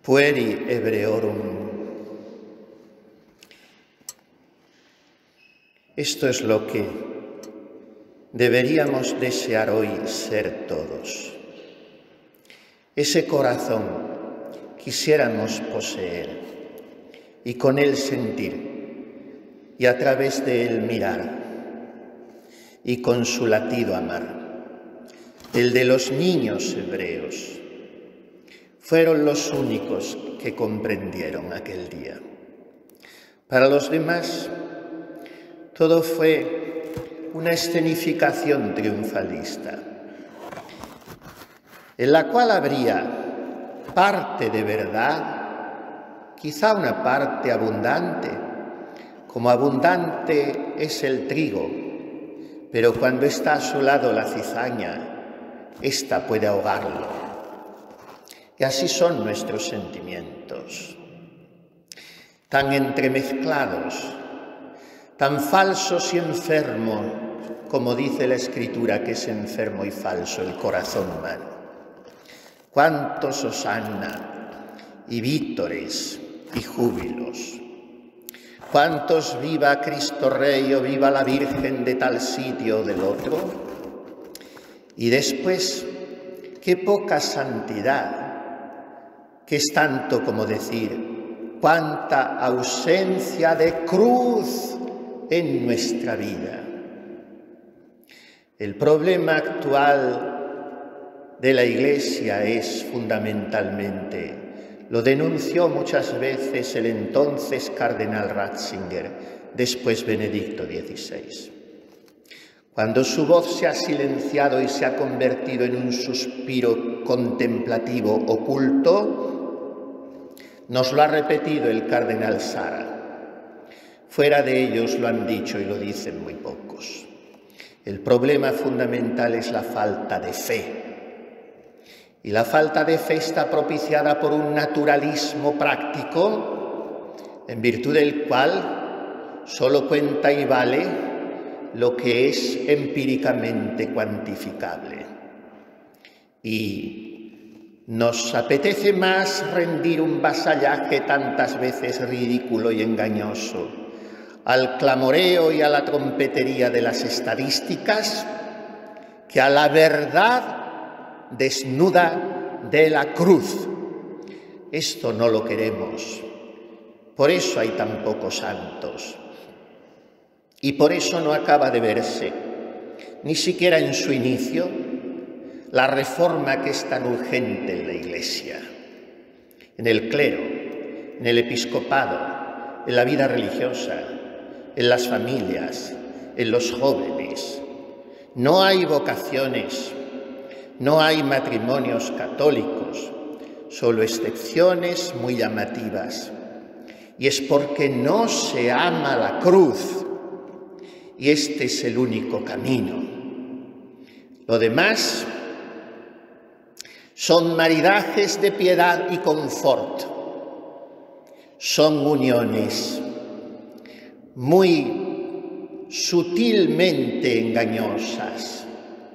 Pueri Hebreorum. Esto es lo que deberíamos desear hoy ser todos. Ese corazón quisiéramos poseer y con él sentir y a través de él mirar y con su latido amar. El de los niños hebreos. Fueron los únicos que comprendieron aquel día. Para los demás, todo fue una escenificación triunfalista, en la cual habría parte de verdad, quizá una parte abundante, como abundante es el trigo, pero cuando está a su lado la cizaña, ésta puede ahogarlo. Y así son nuestros sentimientos, tan entremezclados, tan falsos y enfermos, como dice la Escritura que es enfermo y falso el corazón humano. Cuántos hosanna y vítores y júbilos, cuántos viva Cristo Rey o viva la Virgen de tal sitio o del otro, y después qué poca santidad, que es tanto como decir cuánta ausencia de cruz en nuestra vida. El problema actual de la Iglesia es fundamentalmente, lo denunció muchas veces el entonces cardenal Ratzinger, después Benedicto XVI. Cuando su voz se ha silenciado y se ha convertido en un suspiro contemplativo oculto, nos lo ha repetido el cardenal Sara. Fuera de ellos lo han dicho y lo dicen muy pocos. El problema fundamental es la falta de fe. Y la falta de fe está propiciada por un naturalismo práctico, en virtud del cual solo cuenta y vale lo que es empíricamente cuantificable. Y nos apetece más rendir un vasallaje tantas veces ridículo y engañoso al clamoreo y a la trompetería de las estadísticas que a la verdad desnuda de la cruz. Esto no lo queremos. Por eso hay tan pocos santos. Y por eso no acaba de verse, ni siquiera en su inicio, la reforma que es tan urgente en la Iglesia, en el clero, en el episcopado, en la vida religiosa, en las familias, en los jóvenes. No hay vocaciones, no hay matrimonios católicos, solo excepciones muy llamativas. Y es porque no se ama la cruz. Y este es el único camino. Lo demás son maridajes de piedad y confort. Son uniones muy sutilmente engañosas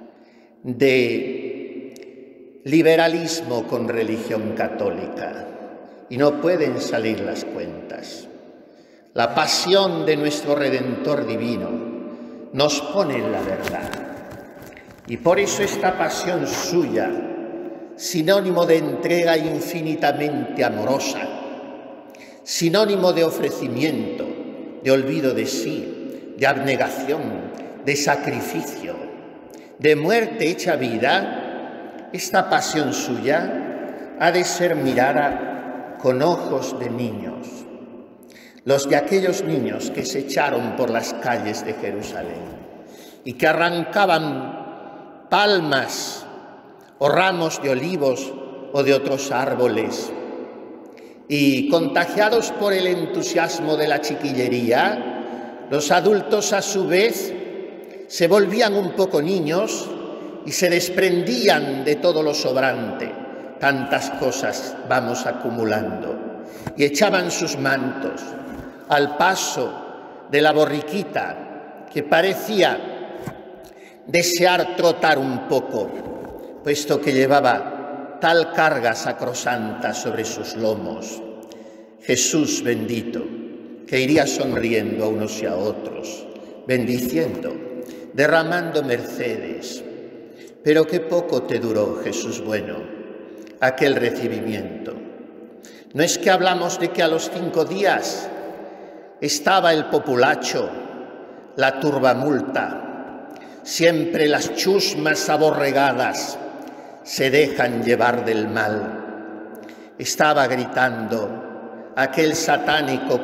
de liberalismo con religión católica. Y no pueden salir las cuentas. La pasión de nuestro Redentor divino nos pone en la verdad. Y por eso esta pasión suya, sinónimo de entrega infinitamente amorosa, sinónimo de ofrecimiento, de olvido de sí, de abnegación, de sacrificio, de muerte hecha vida, esta pasión suya ha de ser mirada con ojos de niños. Los de aquellos niños que se echaron por las calles de Jerusalén y que arrancaban palmas o ramos de olivos o de otros árboles y contagiados por el entusiasmo de la chiquillería, los adultos a su vez se volvían un poco niños y se desprendían de todo lo sobrante. Tantas cosas vamos acumulando y echaban sus mantos al paso de la borriquita que parecía desear trotar un poco, puesto que llevaba tal carga sacrosanta sobre sus lomos. Jesús bendito, que iría sonriendo a unos y a otros, bendiciendo, derramando mercedes. Pero qué poco te duró, Jesús bueno, aquel recibimiento. No es que hablamos de que a los 5 días estaba el populacho, la turbamulta, siempre las chusmas aborregadas se dejan llevar del mal. Estaba gritando aquel satánico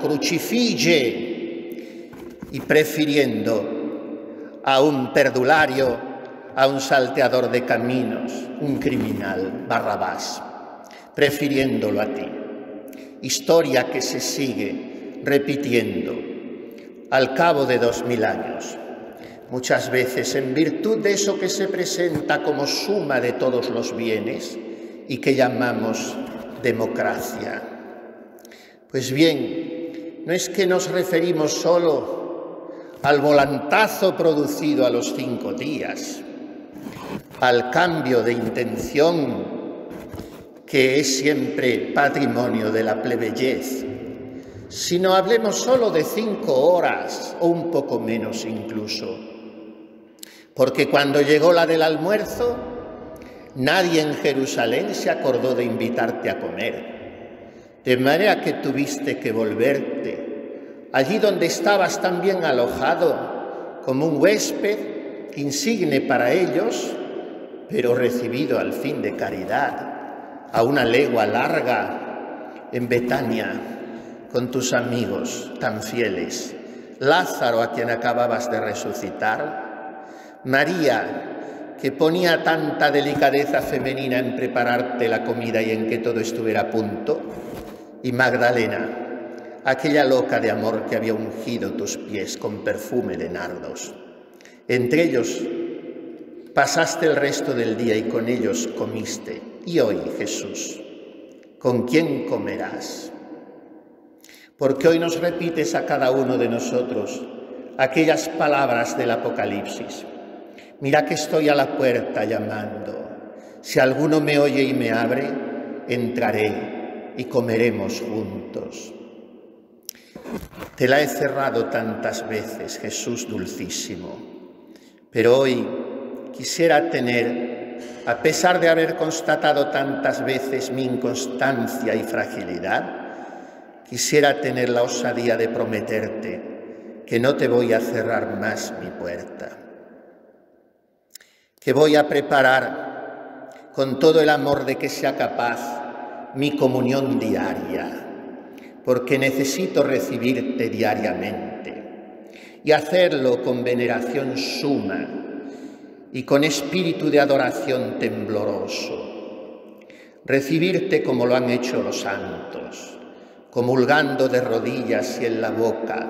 crucifige y prefiriendo a un perdulario, a un salteador de caminos, un criminal, Barrabás, prefiriéndolo a ti. Historia que se sigue repitiendo al cabo de 2000 años, muchas veces en virtud de eso que se presenta como suma de todos los bienes y que llamamos democracia. Pues bien, no es que nos referimos solo al volantazo producido a los 5 días, al cambio de intención que es siempre patrimonio de la plebeyez, sino hablemos solo de 5 horas o un poco menos incluso, porque cuando llegó la del almuerzo, nadie en Jerusalén se acordó de invitarte a comer, de manera que tuviste que volverte allí donde estabas también alojado como un huésped insigne para ellos, pero recibido al fin de caridad, a una legua larga en Betania, con tus amigos tan fieles, Lázaro, a quien acababas de resucitar, María, que ponía tanta delicadeza femenina en prepararte la comida y en que todo estuviera a punto, y Magdalena, aquella loca de amor que había ungido tus pies con perfume de nardos. Entre ellos pasaste el resto del día y con ellos comiste. Y hoy, Jesús, ¿con quién comerás? Porque hoy nos repites a cada uno de nosotros aquellas palabras del Apocalipsis. Mira que estoy a la puerta llamando. Si alguno me oye y me abre, entraré y comeremos juntos. Te la he cerrado tantas veces, Jesús dulcísimo, pero hoy quisiera tener, a pesar de haber constatado tantas veces mi inconstancia y fragilidad, quisiera tener la osadía de prometerte que no te voy a cerrar más mi puerta, que voy a preparar con todo el amor de que sea capaz mi comunión diaria, porque necesito recibirte diariamente y hacerlo con veneración suma y con espíritu de adoración tembloroso. Recibirte como lo han hecho los santos, comulgando de rodillas y en la boca,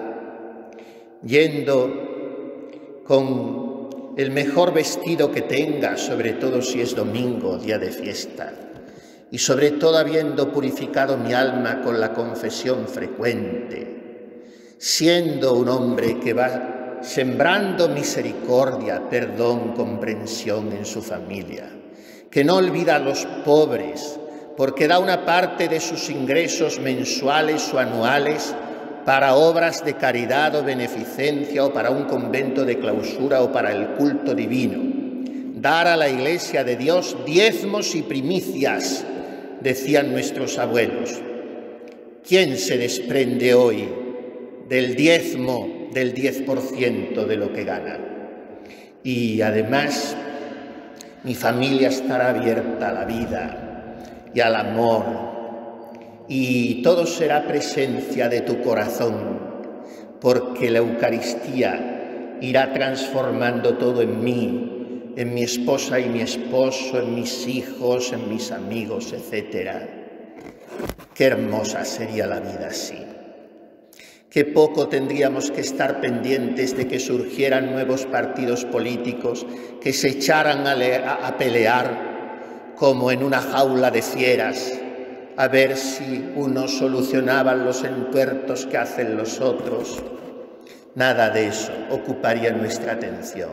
yendo con el mejor vestido que tenga, sobre todo si es domingo, día de fiesta, y sobre todo habiendo purificado mi alma con la confesión frecuente, siendo un hombre que va sembrando misericordia, perdón, comprensión en su familia, que no olvida a los pobres, porque da una parte de sus ingresos mensuales o anuales para obras de caridad o beneficencia o para un convento de clausura o para el culto divino. Dar a la Iglesia de Dios diezmos y primicias, decían nuestros abuelos. ¿Quién se desprende hoy del diezmo, del 10% de lo que gana? Y además, mi familia estará abierta a la vida y al amor, y todo será presencia de tu corazón, porque la Eucaristía irá transformando todo en mí, en mi esposa y mi esposo, en mis hijos, en mis amigos, etc. Qué hermosa sería la vida así. Qué poco tendríamos que estar pendientes de que surgieran nuevos partidos políticos que se echaran a pelear como en una jaula de fieras, a ver si unos solucionaban los entuertos que hacen los otros. Nada de eso ocuparía nuestra atención.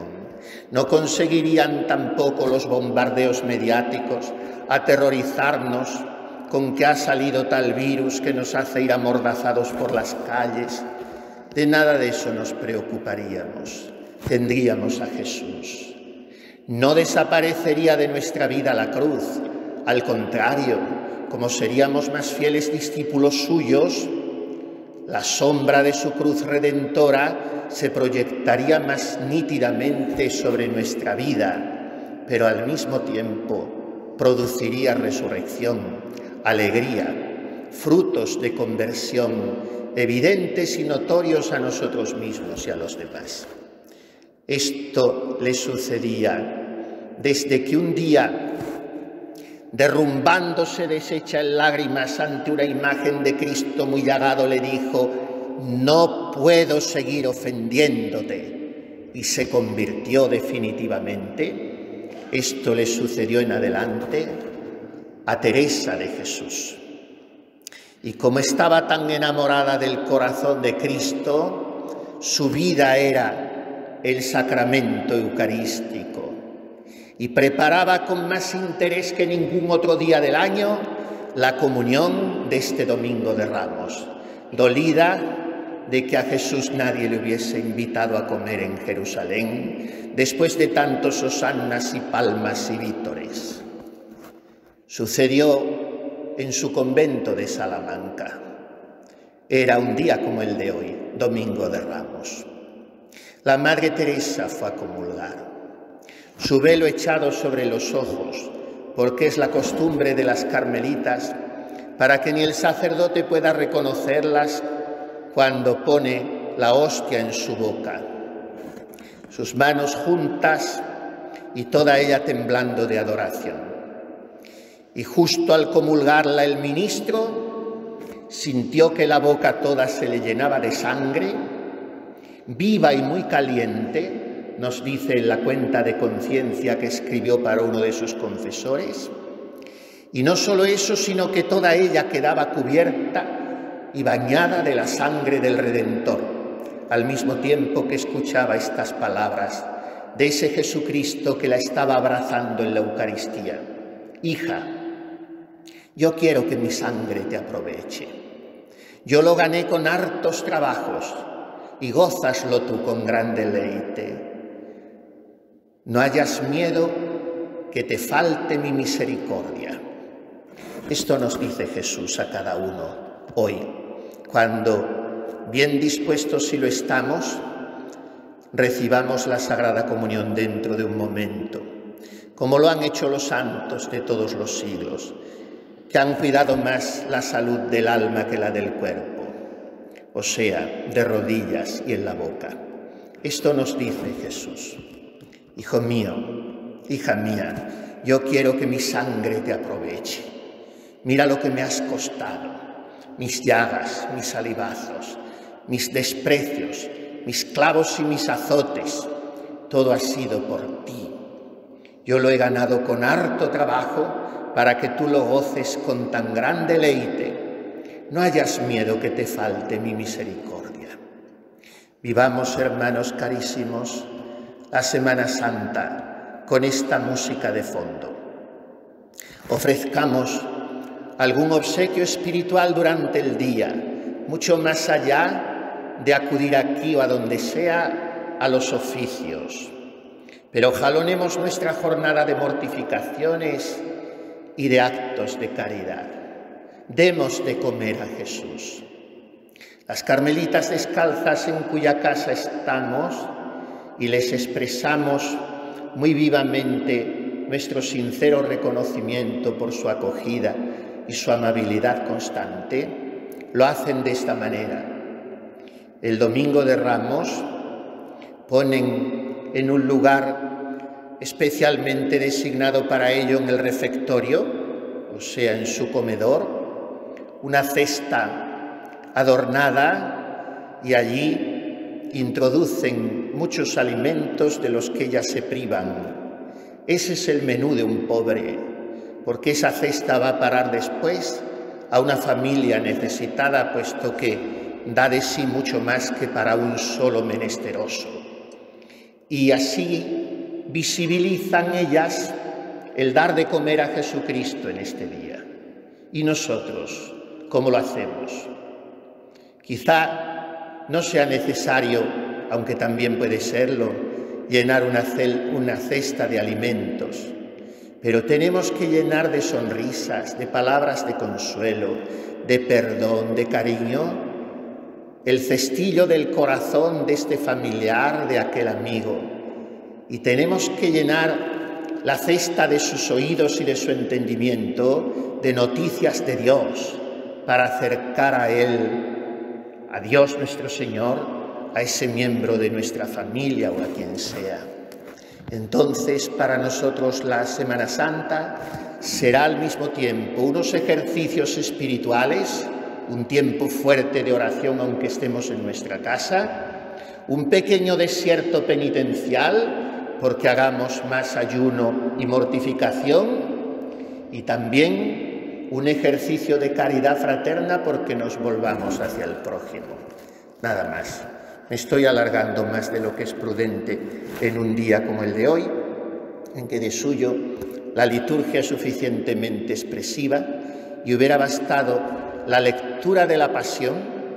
No conseguirían tampoco los bombardeos mediáticos aterrorizarnos con que ha salido tal virus que nos hace ir amordazados por las calles. De nada de eso nos preocuparíamos. Tendríamos a Jesús. No desaparecería de nuestra vida la cruz. Al contrario, como seríamos más fieles discípulos suyos, la sombra de su cruz redentora se proyectaría más nítidamente sobre nuestra vida, pero al mismo tiempo produciría resurrección, alegría, frutos de conversión evidentes y notorios a nosotros mismos y a los demás. Esto le sucedía desde que un día, derrumbándose deshecha en lágrimas ante una imagen de Cristo muy llagado, le dijo: «No puedo seguir ofendiéndote», y se convirtió definitivamente. Esto le sucedió en adelante a Teresa de Jesús. Y como estaba tan enamorada del corazón de Cristo, su vida era el sacramento eucarístico. Y preparaba con más interés que ningún otro día del año la comunión de este Domingo de Ramos, dolida de que a Jesús nadie le hubiese invitado a comer en Jerusalén después de tantos hosannas y palmas y vítores. Sucedió en su convento de Salamanca. Era un día como el de hoy, Domingo de Ramos. La Madre Teresa fue a comulgar. Su velo echado sobre los ojos, porque es la costumbre de las carmelitas, para que ni el sacerdote pueda reconocerlas cuando pone la hostia en su boca. Sus manos juntas y toda ella temblando de adoración. Y justo al comulgarla el ministro sintió que la boca toda se le llenaba de sangre, viva y muy caliente, nos dice en la cuenta de conciencia que escribió para uno de sus confesores. Y no solo eso, sino que toda ella quedaba cubierta y bañada de la sangre del Redentor, al mismo tiempo que escuchaba estas palabras de ese Jesucristo que la estaba abrazando en la Eucaristía: «Hija, yo quiero que mi sangre te aproveche. Yo lo gané con hartos trabajos y gózaslo tú con gran deleite. No hayas miedo que te falte mi misericordia». Esto nos dice Jesús a cada uno hoy, cuando, bien dispuestos si lo estamos, recibamos la Sagrada Comunión dentro de un momento, como lo han hecho los santos de todos los siglos, que han cuidado más la salud del alma que la del cuerpo, o sea, de rodillas y en la boca. Esto nos dice Jesús: «Hijo mío, hija mía, yo quiero que mi sangre te aproveche. Mira lo que me has costado, mis llagas, mis salivazos, mis desprecios, mis clavos y mis azotes. Todo ha sido por ti. Yo lo he ganado con harto trabajo para que tú lo goces con tan gran deleite. No hayas miedo que te falte mi misericordia». Vivamos, hermanos carísimos, la Semana Santa con esta música de fondo. Ofrezcamos algún obsequio espiritual durante el día, mucho más allá de acudir aquí o a donde sea a los oficios. Pero jalonemos nuestra jornada de mortificaciones y de actos de caridad. Demos de comer a Jesús. Las carmelitas descalzas en cuya casa estamos y les expresamos muy vivamente nuestro sincero reconocimiento por su acogida y su amabilidad constante, lo hacen de esta manera. El Domingo de Ramos ponen en un lugar especialmente designado para ello en el refectorio, o sea, en su comedor, una cesta adornada, y allí introducen muchos alimentos de los que ellas se privan. Ese es el menú de un pobre, porque esa cesta va a parar después a una familia necesitada, puesto que da de sí mucho más que para un solo menesteroso. Y así visibilizan ellas el dar de comer a Jesucristo en este día. ¿Y nosotros cómo lo hacemos? Quizá no sea necesario, aunque también puede serlo, llenar una cesta de alimentos, pero tenemos que llenar de sonrisas, de palabras de consuelo, de perdón, de cariño, el cestillo del corazón de este familiar, de aquel amigo. Y tenemos que llenar la cesta de sus oídos y de su entendimiento de noticias de Dios, para acercar a Él, a Dios nuestro Señor, a ese miembro de nuestra familia o a quien sea. Entonces, para nosotros la Semana Santa será al mismo tiempo unos ejercicios espirituales, un tiempo fuerte de oración aunque estemos en nuestra casa, un pequeño desierto penitencial porque hagamos más ayuno y mortificación, y también un ejercicio de caridad fraterna porque nos volvamos hacia el prójimo. Nada más. Me estoy alargando más de lo que es prudente en un día como el de hoy, en que de suyo la liturgia es suficientemente expresiva y hubiera bastado la lectura de la Pasión,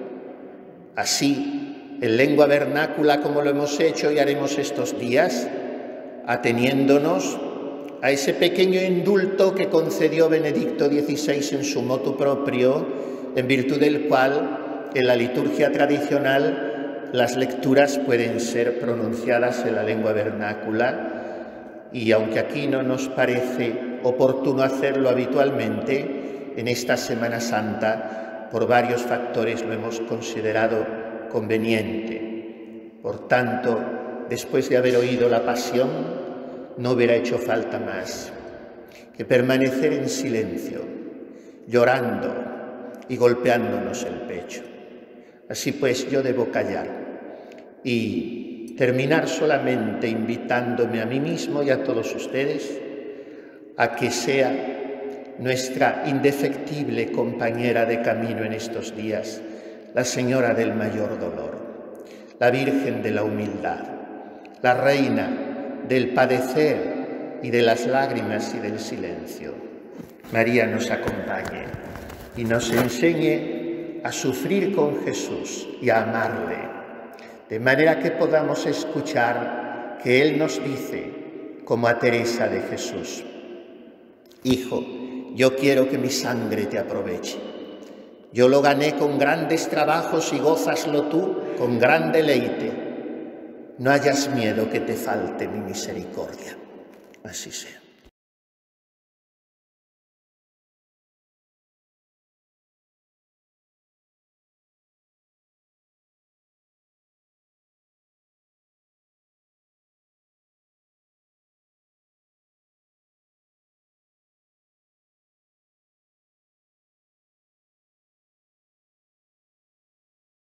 así en lengua vernácula como lo hemos hecho y haremos estos días, ateniéndonos a ese pequeño indulto que concedió Benedicto XVI en su motu proprio, en virtud del cual en la liturgia tradicional las lecturas pueden ser pronunciadas en la lengua vernácula, y aunque aquí no nos parece oportuno hacerlo habitualmente, en esta Semana Santa, por varios factores lo hemos considerado conveniente. Por tanto, después de haber oído la Pasión, no hubiera hecho falta más que permanecer en silencio, llorando y golpeándonos el pecho. Así pues, yo debo callar y terminar solamente invitándome a mí mismo y a todos ustedes a que sea nuestra indefectible compañera de camino en estos días, la Señora del Mayor Dolor, la Virgen de la Humildad, la Reina del padecer y de las lágrimas y del silencio. María nos acompañe y nos enseñe a sufrir con Jesús y a amarle, de manera que podamos escuchar que Él nos dice, como a Teresa de Jesús: Hijo, yo quiero que mi sangre te aproveche. Yo lo gané con grandes trabajos y gózaslo tú con gran deleite. No hayas miedo que te falte mi misericordia. Así sea.